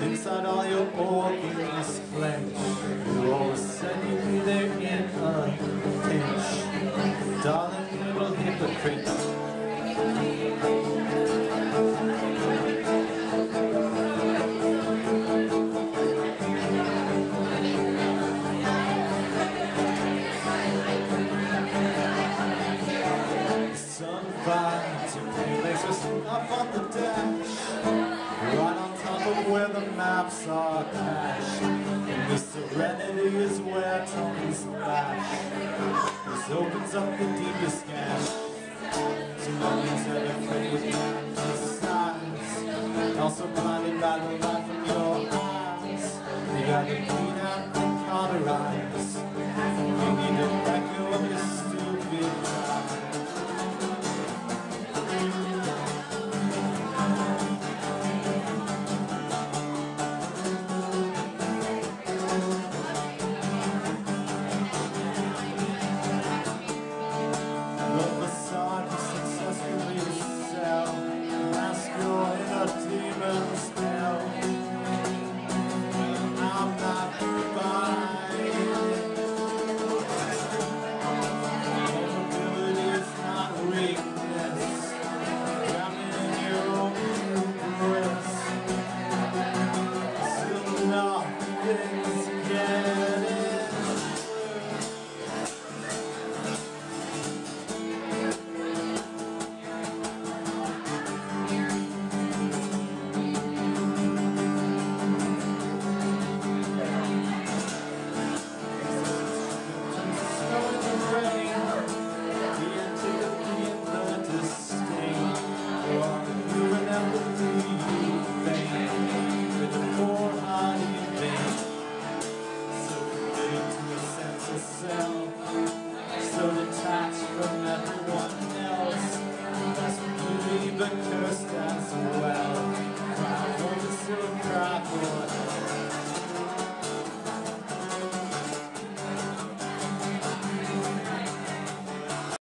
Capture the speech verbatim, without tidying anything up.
inside all your organs clench. You all of a sudden you be there in a pinch. Darling little hypocrite. Sunrise, your place was up on the dash, right on top of where the maps are cached. And the serenity is where tongues lash. This opens up the deepest gash. So nobody's ever afraid with man's size. Also blinded by the light from your eyes. They got the clean out and cauterize. You need to let go of your stupid pride. Nothing's getting